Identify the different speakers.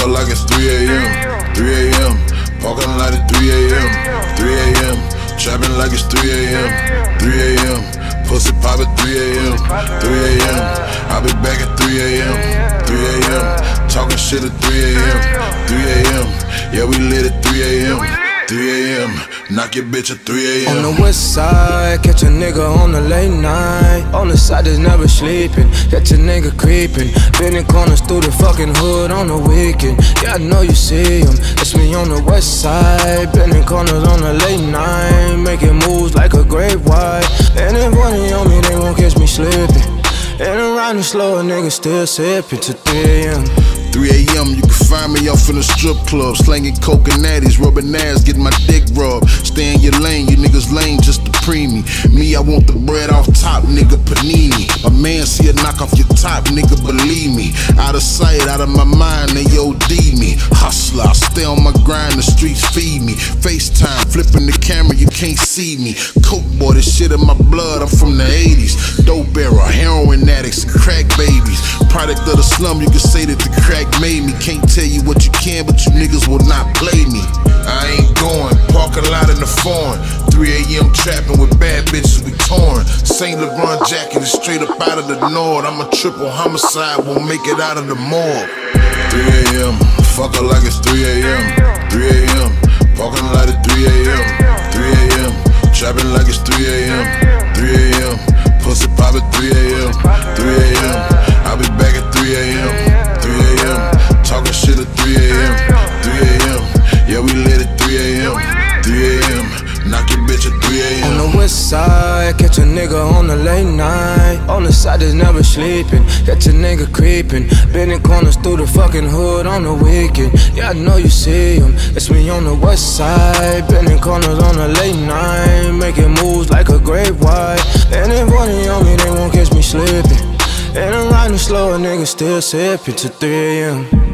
Speaker 1: her like it's 3 a.m. 3 a.m. Parking lot at 3 a.m. 3 a.m. Trapping like it's 3 a.m. 3 a.m. Pussy pop at 3 a.m. 3 a.m. I'll be back at 3 a.m. 3 a.m. Talking shit at 3 a.m. 3 a.m. Yeah, we lit at 3 a.m. 3 a.m. Knock your bitch at 3 a.m.
Speaker 2: On the west side, catch a nigga on the late night. On the side that's never sleeping, catch a nigga creeping. Bending corners through the fucking hood on the weekend. Yeah, I know you see him, it's me on the west side. Bending corners on the late night, making moves like a great white. And if one on me, they won't catch me slipping. And around the slow, a nigga still sipping to 3 a.m.
Speaker 1: 3 a.m. You can find me off in the strip club, slanging coke and natties, rubbing ass, getting my dick rubbed. Stay in your lane, you niggas lame just to pre me. Me, I want the bread off top, nigga, panini. A man see a knock off your top, nigga, believe me. Out of sight, out of my mind, they OD me. Hustler, I stay on my grind, the streets feed me. FaceTime, flipping the camera, you can't see me. Coke boy, this shit in my blood, I'm from the 80s. Dope bearer, heroin addicts, and crack babies. Product of the slum, you can say that the crack made me. Can't tell you what you can, but you niggas will not play me. I ain't going, parking lot in the foreign. 3 a.m. trapping with bad bitches, we torn. St. LeBron jacket is straight up out of the north. I'm a triple homicide, won't make it out of the morgue. 3 a.m. Fuck her like it's 3 a.m. 3 a.m. Parking lot at 3 a.m. 3 a.m. Trapping like it's 3 a.m. 3 a.m. Pussy pop at 3 a.m. 3 a.m. I'll be back at 3 a.m. 3 a.m. Talking shit at 3 a.m. 3 a.m. Yeah, we lit at 3 a.m. 3 a.m. Knock your bitch at 3 a.m.
Speaker 2: On the west side, catch a nigga on the late night. On the side that's never sleeping, catch a nigga creeping. Bending corners through the fucking hood on the weekend. Yeah, I know you see him, it's me on the west side. Bending corners on the late night, making moves like a great white. And if one on me, they won't catch me slipping. And around the slow, a nigga still sipping to 3 a.m.